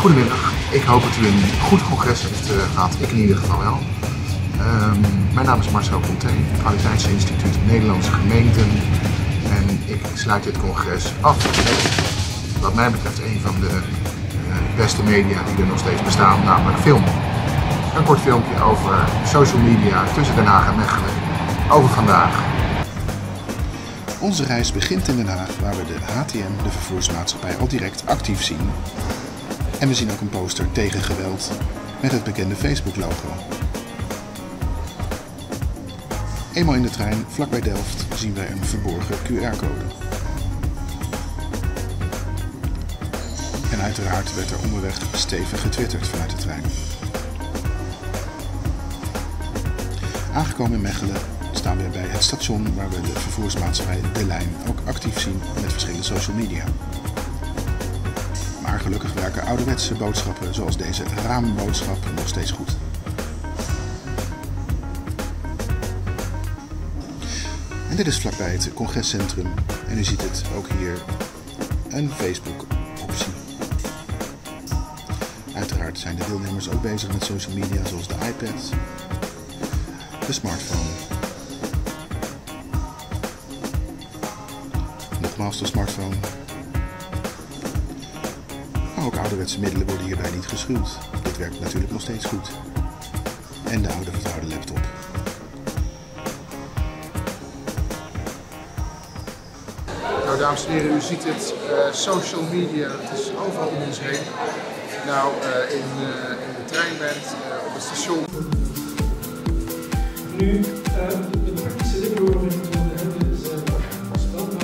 Goedemiddag, ik hoop dat u een goed congres heeft gehad, ik in ieder geval wel. Mijn naam is Marcel Conté, Kwaliteitsinstituut Nederlandse Gemeenten en ik sluit dit congres af met wat mij betreft een van de beste media die er nog steeds bestaan, namelijk film. Een kort filmpje over social media tussen Den Haag en Mechelen, over vandaag. Onze reis begint in Den Haag, waar we de HTM, de vervoersmaatschappij, al direct actief zien. En we zien ook een poster tegen geweld met het bekende Facebook-logo. Eenmaal in de trein, vlakbij Delft, zien wij een verborgen QR-code. En uiteraard werd er onderweg stevig getwitterd vanuit de trein. Aangekomen in Mechelen staan we bij het station waar we de vervoersmaatschappij De Lijn ook actief zien met verschillende social media. Maar gelukkig werken ouderwetse boodschappen zoals deze raamboodschap nog steeds goed. En dit is vlakbij het congrescentrum en u ziet het ook hier, een Facebook optie. Uiteraard zijn de deelnemers ook bezig met social media zoals de iPad, de smartphone. Nogmaals de smartphone. Maar ook ouderwetse middelen worden hierbij niet geschuwd. Dit werkt natuurlijk nog steeds goed. En de oude vertrouwde laptop. Nou, dames en heren, u ziet het, social media, het is overal om ons heen. Nou, in de trein bent, op het station. Nu, de praktische dingen waarover we het willen hebben is voorspelbaar.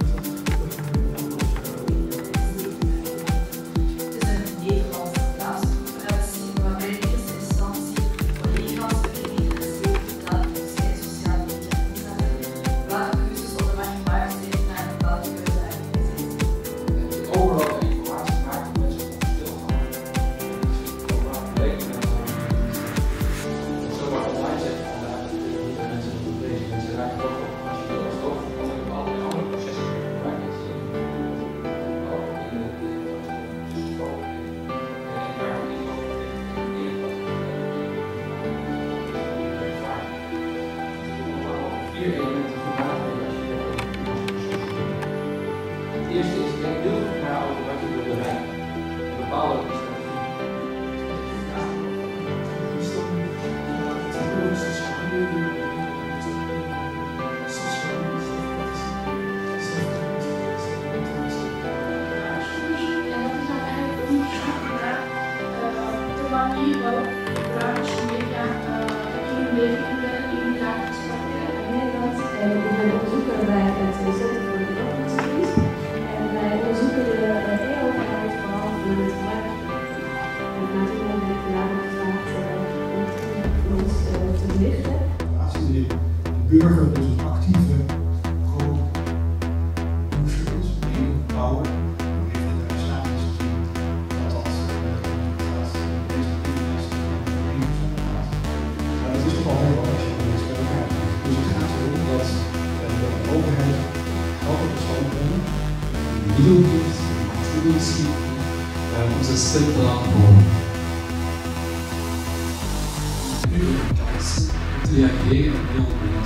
Het is een Nederlandse plaatsconferentie waarbij in eerste instantie collega's worden geïnteresseerd naar de sociale media inzetten, welke keuzes onderweg gemaakt zijn en welke uitdagingen zijn. Overal informatie maken mensen op stil gaan. Overal blijken mensen zomaar online zetten vandaag. Mensen lezen en ze raken ook op als je wil als het over kan ik alle andere processen gebruiken. Ook in de vier elementen van nadenken. Het eerste is, denk heel goed na over wat je wil bereiken. Een bepaalde strategie. De manier waarop gebruikers media in hun leven inbrengen, in hun dagelijks praktijk. Nederland en we onderzoeken wij het Centrum voor de Beroepsstudies en wij onderzoeken de e-overheid vooral voor het gebruik. En natuurlijk heb ik daarom gevraagd om ons te belichten. Als de burger dus een actieve pro-user is, een bouwer, dan heeft het er samen gezien dat dat het is toch al heel wat als je iets bij elkaar doet. Dus het gaat erom dat de overheid elke persoon brengen, middel geeft, tools geeft, om zijn stem te laten horen. Nu een kans om te reageren op heel veel.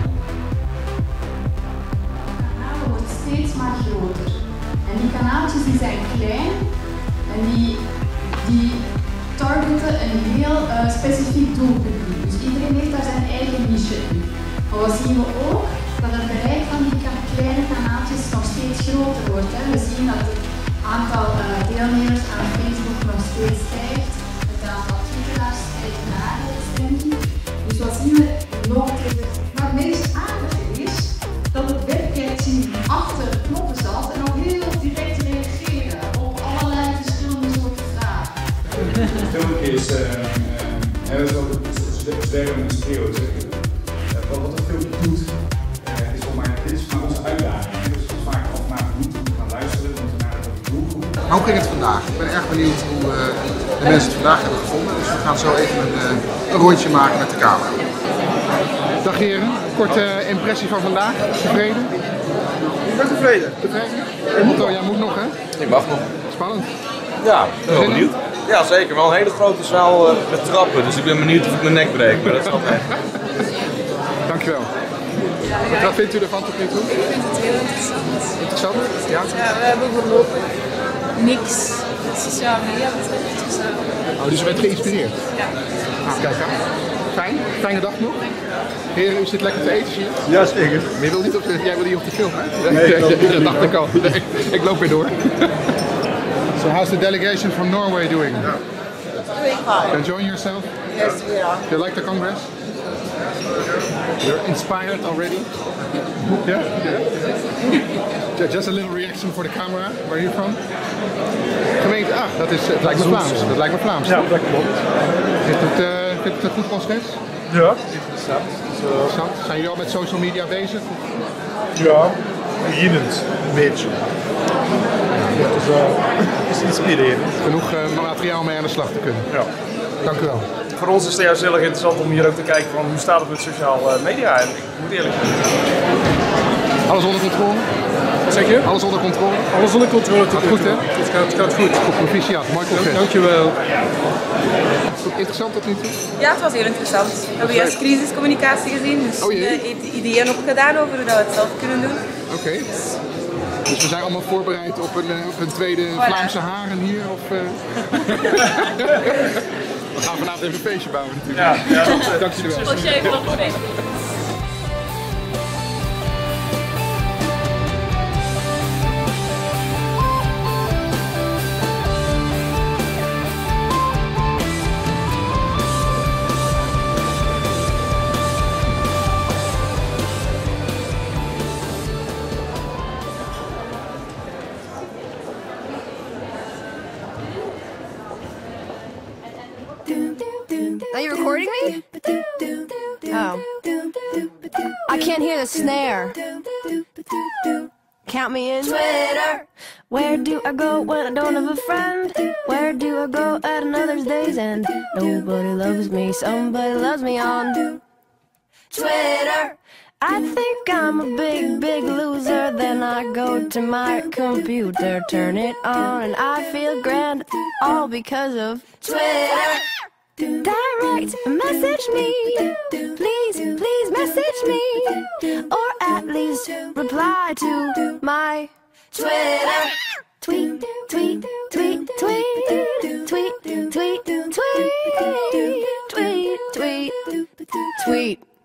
De kanalen worden steeds maar groter. En die kanaaltjes die zijn klein en die targeten een heel specifiek doelpubliek. Dus iedereen heeft daar zijn eigen niche in. Maar wat zien we ook? Dat het bereik van die kleine kanaaltjes nog steeds groter wordt. Hè. We zien dat het aantal deelnemers aan Facebook nog steeds stijgt. Het aantal twitteraars stijgt naar de stemming. Dus wat zien we nog? Maar het meest aardige is dat het webcatching achter knoppen zat en ook heel direct reageren op allerlei verschillende soorten vragen. Het filmpje is, dat is ook het werken met schreeuwen. Wat het filmpje doet, dit is maar onze uitdaging. Dus het is vaak afmaken moeten we gaan luisteren, we moeten naar de doelgroep. Hoe ging het vandaag? Ik ben erg benieuwd hoe de mensen het vandaag hebben gevonden. Dus we gaan zo even een rondje maken met de camera. Dag heren, korte impressie van vandaag. Tevreden? Ik ben tevreden. Tevreden? Jij moet nog hè? Ik mag nog. Spannend. Ja, ik ben wel benieuwd. Ja, zeker. Wel een hele grote zaal met trappen, dus ik ben benieuwd of ik mijn nek breek, maar dat is altijd. Dankjewel. Wat vindt u ervan tot nu toe? Ik vind het heel interessant. Interessant? Ja? Ja, we hebben voorlopig niks met sociale media betreft. Dus, Oh, dus u bent geïnspireerd? ja. Nou, kijk aan. Fijn. Fijne dag nog. Heren, u zit lekker te eten, zie je? Ja, zeker. Maar je wil niet jij wil niet op de film, hè? Nee, ik loop dat dacht ik al. Nee, ik loop weer door. So how's the delegation from Norway doing? Doing fine. Enjoying yourself? Yes, we are. You like the Congress? You're inspired already? Yeah? Just a little reaction for the camera. Where are you from? Gemeente, het lijkt me Vlaams. Dat lijkt me Vlaams. Ja, dat klopt. Vindt het een goed congres? Ja, interessant. Interessant. Zijn jullie al met social media bezig? Ja, beginnend. Een beetje. Dat is inspirerend. Genoeg materiaal mee aan de slag te kunnen. Ja. Dank u wel. Voor ons is het juist heel erg interessant om hier ook te kijken van hoe staat het met sociale media. En ik moet eerlijk zeggen. Alles onder controle? Wat zeg je? Alles onder controle? Alles onder controle. Gaat goed, hè? Het gaat goed. Goed, proficiat. Mooi congres. Dankjewel. Interessant tot nu toe? Ja, het was heel interessant. We hebben juist crisiscommunicatie gezien, dus ideeën opgedaan over hoe we het zelf kunnen doen. Oké. Dus we zijn allemaal voorbereid op een tweede Vlaamse haren hier? Of, We gaan vanavond even een feestje bouwen natuurlijk. Ja, dank jullie wel. Als jij even op de weg. Are you recording me? Oh. I can't hear the snare. Count me in. Twitter. Where do I go when I don't have a friend? Where do I go at another's day's end? Nobody loves me, somebody loves me on Twitter. I think I'm a big, big loser. Then I go to my computer, turn it on, and I feel grand. All because of Twitter. Direct message me, please, please message me, or at least reply to my Twitter. Tweet, tweet, tweet, tweet, tweet, tweet, tweet, tweet, tweet, tweet.